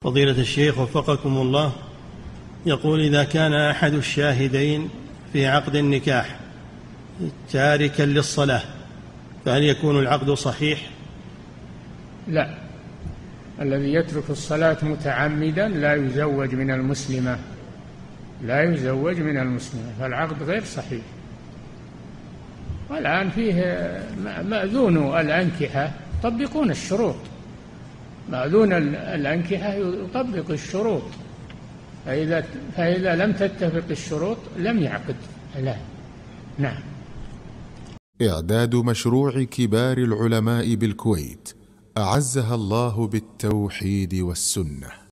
فضيلة الشيخ وفقكم الله، يقول: إذا كان أحد الشاهدين في عقد النكاح تاركا للصلاة فهل يكون العقد صحيح؟ لا، الذي يترك الصلاة متعمدا لا يزوج من المسلمة، لا يزوج من المسلمة، فالعقد غير صحيح. والآن فيه مأذون الأنكحة يطبقون الشروط، مأذون الأنكحة يطبق الشروط، فإذا لم تتفق الشروط لم يعقد. لا. نعم. إعداد مشروع كبار العلماء بالكويت أعزها الله بالتوحيد والسنة.